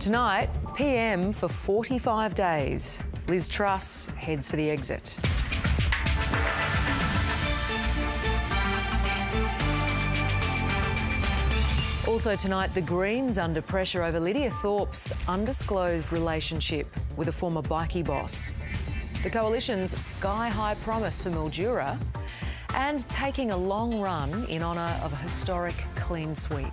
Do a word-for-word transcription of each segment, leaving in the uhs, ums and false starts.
Tonight, P M for forty-five days. Liz Truss heads for the exit. Also tonight, the Greens under pressure over Lydia Thorpe's undisclosed relationship with a former bikie boss. The Coalition's sky-high promise for Mildura, and taking a long run in honour of a historic clean sweep.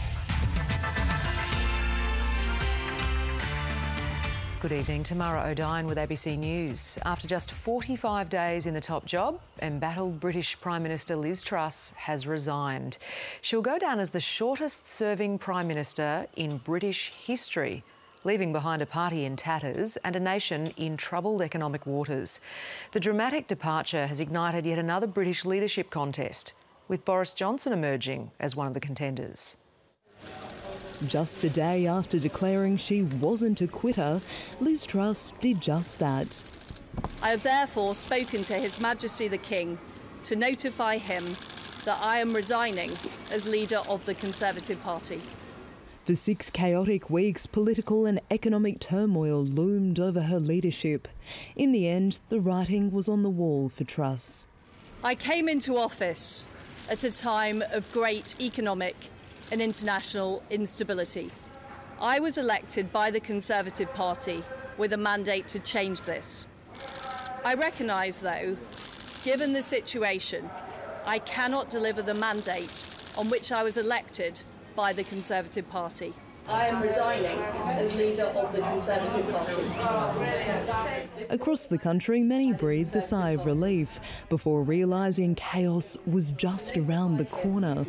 Good evening, Tamara O'Dine with A B C News. After just forty-five days in the top job, embattled British Prime Minister Liz Truss has resigned. She'll go down as the shortest-serving Prime Minister in British history, leaving behind a party in tatters and a nation in troubled economic waters. The dramatic departure has ignited yet another British leadership contest, with Boris Johnson emerging as one of the contenders. Just a day after declaring she wasn't a quitter, Liz Truss did just that. I have therefore spoken to His Majesty the King to notify him that I am resigning as leader of the Conservative Party. For six chaotic weeks, political and economic turmoil loomed over her leadership. In the end, the writing was on the wall for Truss. I came into office at a time of great economic and international instability. I was elected by the Conservative Party with a mandate to change this. I recognise, though, given the situation, I cannot deliver the mandate on which I was elected by the Conservative Party. I am resigning as leader of the Conservative Party. Across the country, many breathed a sigh of relief before realising chaos was just around the corner.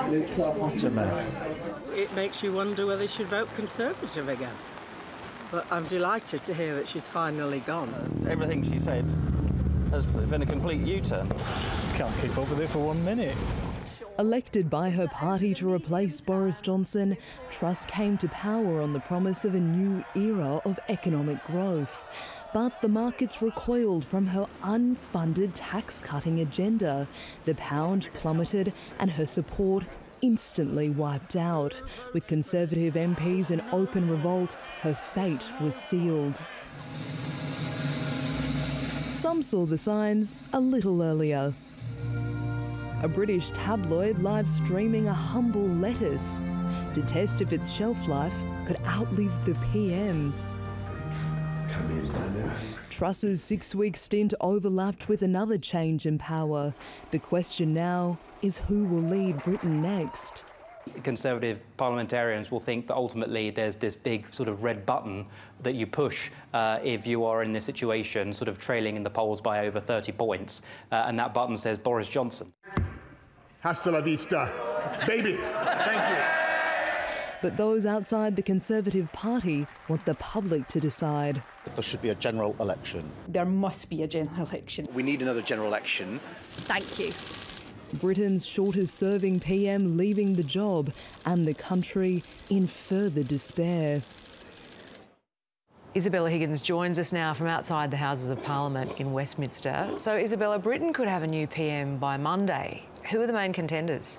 It makes you wonder whether she should vote Conservative again. But I'm delighted to hear that she's finally gone. Everything she said has been a complete U-turn. Can't keep up with it for one minute. Elected by her party to replace Boris Johnson, Truss came to power on the promise of a new era of economic growth. But the markets recoiled from her unfunded tax-cutting agenda. The pound plummeted and her support instantly wiped out. With Conservative M Ps in open revolt, her fate was sealed. Some saw the signs a little earlier. A British tabloid live streaming a humble lettuce to test if its shelf life could outlive the P M. Truss's six-week stint overlapped with another change in power. The question now is who will lead Britain next? Conservative parliamentarians will think that ultimately there's this big sort of red button that you push uh, if you are in this situation, sort of trailing in the polls by over thirty points, uh, and that button says Boris Johnson. Hasta la vista, baby. Thank you. But those outside the Conservative Party want the public to decide. There should be a general election. There must be a general election. We need another general election. Thank you. Britain's shortest-serving P M leaving the job and the country in further despair. Isabella Higgins joins us now from outside the Houses of Parliament in Westminster. So, Isabella, Britain could have a new P M by Monday. Who are the main contenders?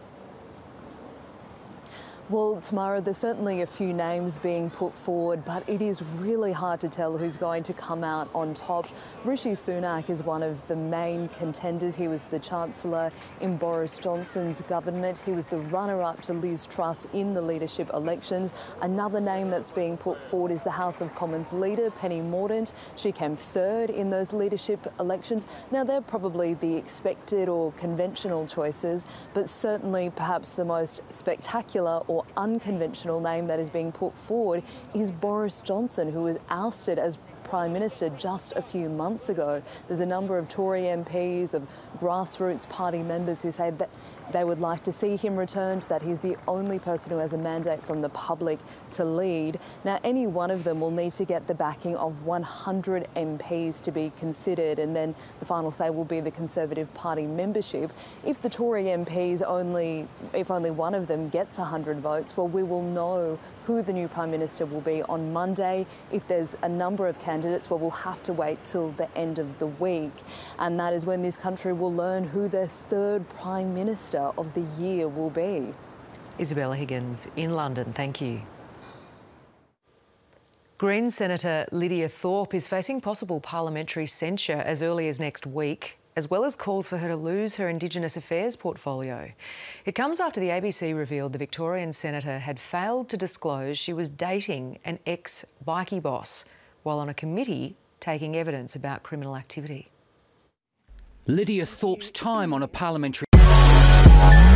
Well, Tamara, there's certainly a few names being put forward, but it is really hard to tell who's going to come out on top. Rishi Sunak is one of the main contenders. He was the Chancellor in Boris Johnson's government. He was the runner-up to Liz Truss in the leadership elections. Another name that's being put forward is the House of Commons leader, Penny Mordaunt. She came third in those leadership elections. Now, they're probably the expected or conventional choices, but certainly perhaps the most spectacular or unconventional name that is being put forward is Boris Johnson, who was ousted as Prime Minister just a few months ago. There's a number of Tory M Ps, of grassroots party members who say that they would like to see him returned, that he's the only person who has a mandate from the public to lead. Now, any one of them will need to get the backing of one hundred M Ps to be considered, and then the final say will be the Conservative Party membership. If the Tory M Ps only, if only one of them gets one hundred votes, well, we will know who the new Prime Minister will be on Monday. If there's a number of candidates, well, we'll have to wait till the end of the week. And that is when this country will learn who their third Prime Minister of the year will be. Isabella Higgins in London, thank you. Greens Senator Lydia Thorpe is facing possible parliamentary censure as early as next week, as well as calls for her to lose her Indigenous Affairs portfolio. It comes after the A B C revealed the Victorian senator had failed to disclose she was dating an ex-bikie boss while on a committee taking evidence about criminal activity. Lydia Thorpe's time on a parliamentary